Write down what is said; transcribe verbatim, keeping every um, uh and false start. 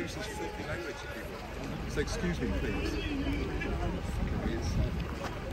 uses filthy language to people. So excuse me, please. It's,